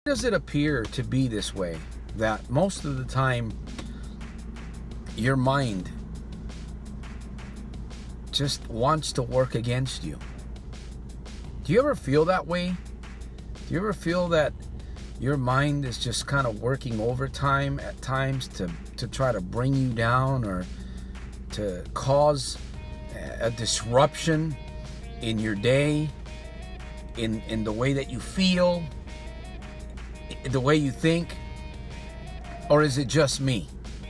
Does it appear to be this way, that most of the time your mind just wants to work against you? Do you ever feel that way? Do you ever feel that your mind is just kind of working overtime at times to try to bring you down, or to cause a disruption in your day, in the way that you feel, the way you think? Or is it just me?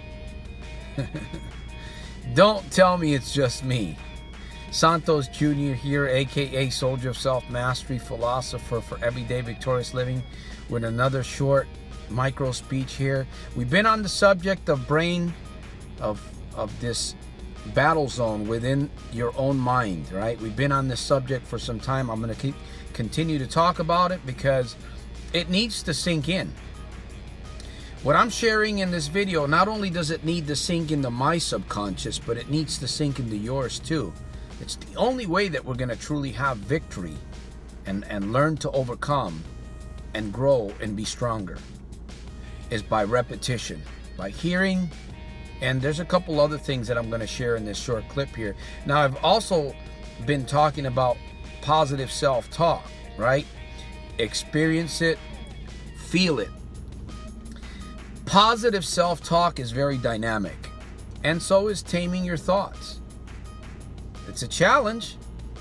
Don't tell me it's just me. Santos Jr. here, aka Soldier of Self-Mastery, philosopher for everyday victorious living, with another short micro speech here. We've been on the subject of brain, of this battle zone within your own mind, right? We've been on this subject for some time. I'm going to continue to talk about it because it needs to sink in. What I'm sharing in this video, not only does it need to sink into my subconscious, but it needs to sink into yours too. It's the only way that we're going to truly have victory and learn to overcome and grow and be stronger, is by repetition, by hearing. And there's a couple other things that I'm going to share in this short clip here. Now, I've also been talking about positive self-talk, right? Experience it, feel it. Positive self-talk is very dynamic, and so is taming your thoughts. It's a challenge.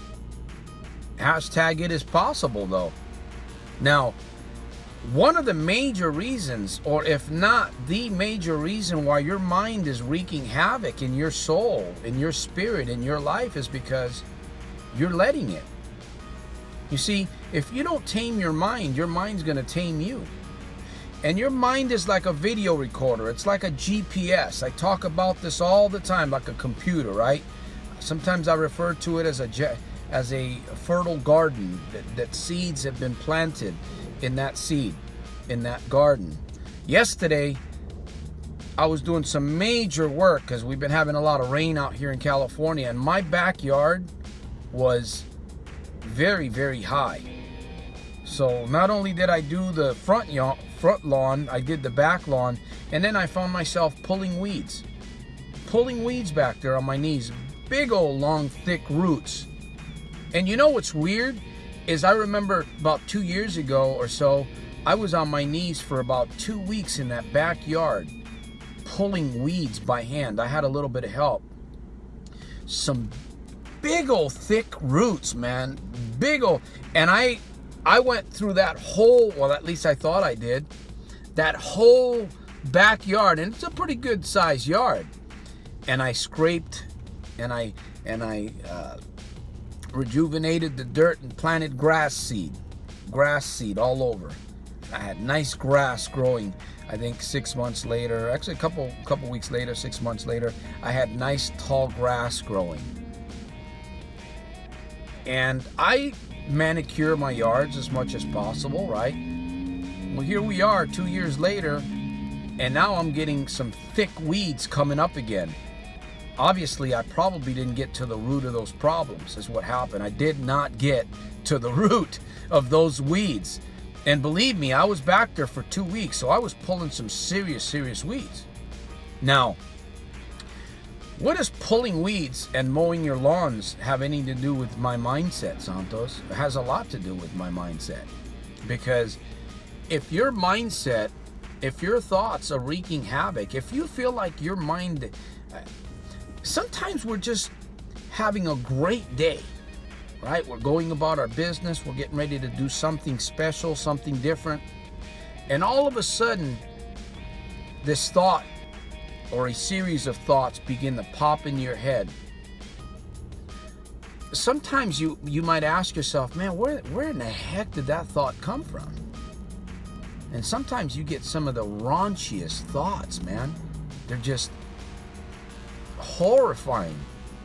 Hashtag it is possible, though. Now, one of the major reasons, or if not the major reason, why your mind is wreaking havoc in your soul, in your spirit, in your life, is because you're letting it. You see, if you don't tame your mind's going to tame you. And your mind is like a video recorder. It's like a GPS. I talk about this all the time, like a computer, right? Sometimes I refer to it as a fertile garden, that seeds have been planted in that seed, in that garden. Yesterday, I was doing some major work because we've been having a lot of rain out here in California, and my backyard was very, very high. So not only did I do the front lawn, I did the back lawn, and then I found myself pulling weeds back there on my knees. Big old long thick roots. And you know what's weird is, I remember about 2 years ago or so, I was on my knees for about 2 weeks in that backyard pulling weeds by hand. I had a little bit of help. Some big old thick roots, man. Big old. And I went through that whole, well, at least I thought I did, that whole backyard, and it's a pretty good sized yard. And I scraped and I rejuvenated the dirt and planted grass seed all over. I had nice grass growing. I think 6 months later, actually a couple weeks later, 6 months later, I had nice tall grass growing. And I manicure my yards as much as possible, right? Well, here we are 2 years later, and now I'm getting some thick weeds coming up again. Obviously, I probably didn't get to the root of those problems, is what happened. I did not get to the root of those weeds. And believe me, I was back there for 2 weeks, so I was pulling some serious weeds. Now, what does pulling weeds and mowing your lawns have anything to do with my mindset, Santos? It has a lot to do with my mindset. Because if your mindset, if your thoughts are wreaking havoc, if you feel like your mind... Sometimes we're just having a great day, right? We're going about our business. We're getting ready to do something special, something different. And all of a sudden, this thought or a series of thoughts begin to pop into your head. Sometimes you might ask yourself, man, where in the heck did that thought come from? And sometimes you get some of the raunchiest thoughts, man. They're just horrifying.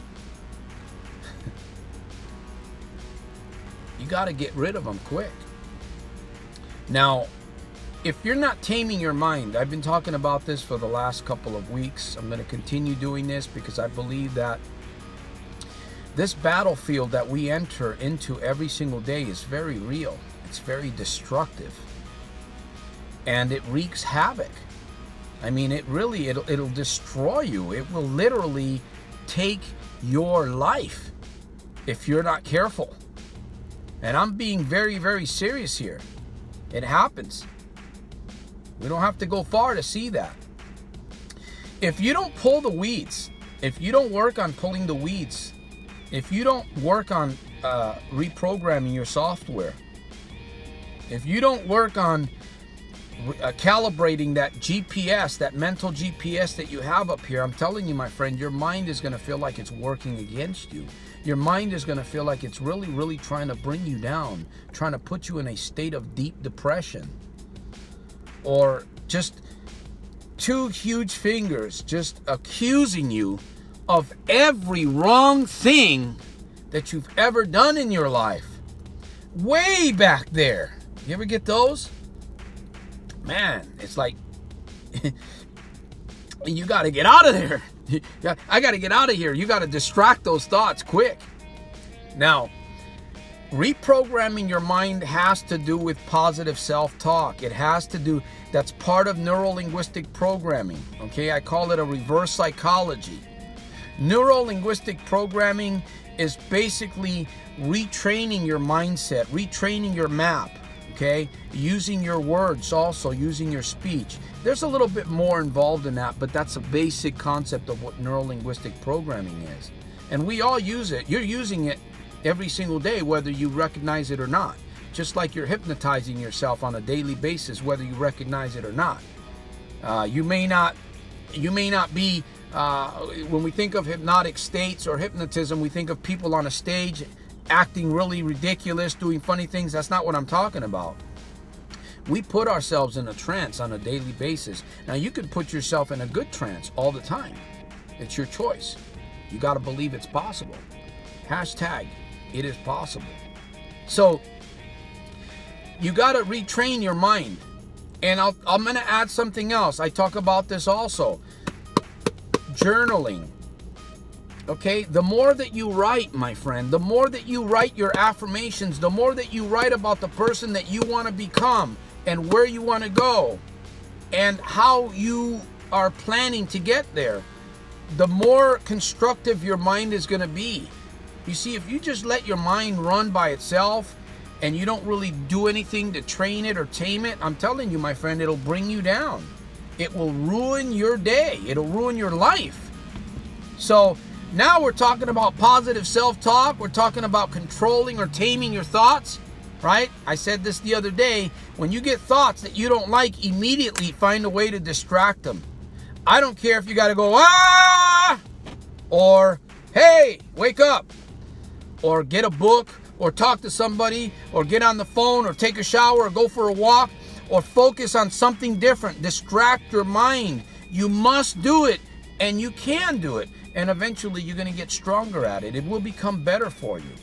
You got to get rid of them quick. Now, if you're not taming your mind, I've been talking about this for the last couple of weeks. I'm going to continue doing this because I believe that this battlefield that we enter into every single day is very real. It's very destructive. and it wreaks havoc. I mean, it'll destroy you. It will literally take your life if you're not careful. And I'm being very, very serious here. It happens. We don't have to go far to see that. If you don't pull the weeds, if you don't work on pulling the weeds, if you don't work on reprogramming your software, if you don't work on calibrating that GPS, that mental GPS that you have up here, I'm telling you, my friend, your mind is going to feel like it's working against you. Your mind is going to feel like it's really, really trying to bring you down, trying to put you in a state of deep depression. Or just two huge fingers just accusing you of every wrong thing that you've ever done in your life. Way back there. You ever get those? Man, it's like you got to get out of there. I got to get out of here. You got to distract those thoughts quick. Now, reprogramming your mind has to do with positive self-talk. It has to do, that's part of neuro-linguistic programming. Okay, I call it a reverse psychology. Neuro-linguistic programming is basically retraining your mindset, retraining your map. Okay, using your words, also using your speech. There's a little bit more involved in that, but that's a basic concept of what neuro-linguistic programming is. And we all use it. You're using it every single day, whether you recognize it or not. Just like you're hypnotizing yourself on a daily basis, whether you recognize it or not. You may not be, when we think of hypnotic states or hypnotism, we think of people on a stage acting really ridiculous, doing funny things. That's not what I'm talking about. We put ourselves in a trance on a daily basis. Now, you could put yourself in a good trance all the time. It's your choice. You got to believe it's possible. Hashtag, it is possible. So, you got to retrain your mind. And I'm going to add something else. I talk about this also. Journaling. Okay, the more that you write, my friend, the more that you write your affirmations, the more that you write about the person that you want to become and where you want to go and how you are planning to get there, the more constructive your mind is going to be. You see, if you just let your mind run by itself and you don't really do anything to train it or tame it, I'm telling you, my friend, it'll bring you down. It will ruin your day. It'll ruin your life. So, now we're talking about positive self-talk. We're talking about controlling or taming your thoughts, right? I said this the other day. When you get thoughts that you don't like, immediately find a way to distract them. I don't care if you got to go, ah, or, hey, wake up, or get a book, or talk to somebody, or get on the phone, or take a shower, or go for a walk, or focus on something different. Distract your mind. You must do it, and you can do it. And eventually you're going to get stronger at it. It will become better for you.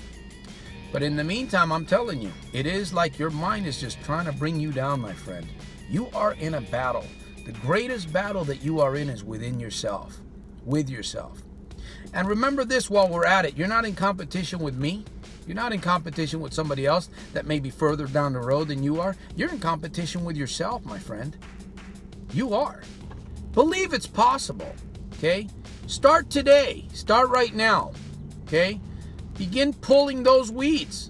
But in the meantime, I'm telling you, it is like your mind is just trying to bring you down, my friend. You are in a battle. The greatest battle that you are in is within yourself, with yourself. And remember this while we're at it. You're not in competition with me. You're not in competition with somebody else that may be further down the road than you are. You're in competition with yourself, my friend. You are. Believe it's possible, okay? Start today. Start right now. Okay? Begin pulling those weeds.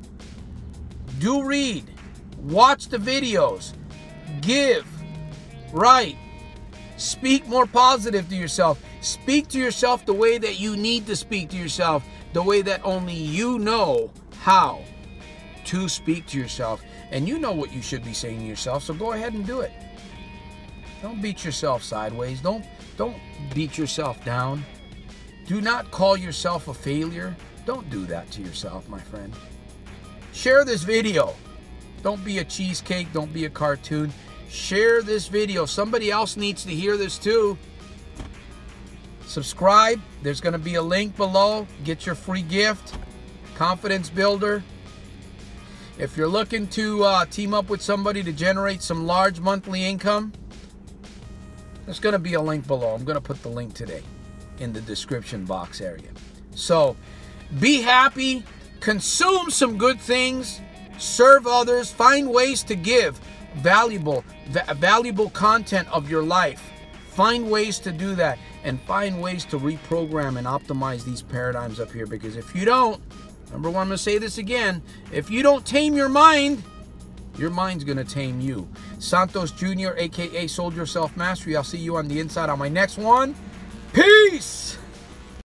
Do read. Watch the videos. Give. Write. Speak more positive to yourself. Speak to yourself the way that you need to speak to yourself. The way that only you know how to speak to yourself. And you know what you should be saying to yourself, so go ahead and do it. Don't beat yourself sideways. Don't beat yourself down. Do not call yourself a failure. Don't do that to yourself, my friend. Share this video. Don't be a cheesecake. Don't be a cartoon. Share this video. Somebody else needs to hear this too. Subscribe. There's going to be a link below. Get your free gift. Confidence Builder. If you're looking to team up with somebody to generate some large monthly income, there's going to be a link below. I'm going to put the link today in the description box area. So, be happy, consume some good things, serve others, find ways to give. valuable content of your life. Find ways to do that, and find ways to reprogram and optimize these paradigms up here. Because if you don't, number one, I'm going to say this again, if you don't tame your mind's going to tame you. Santos Jr., a.k.a. Soldier Self Mastery. I'll see you on the inside on my next one. Peace!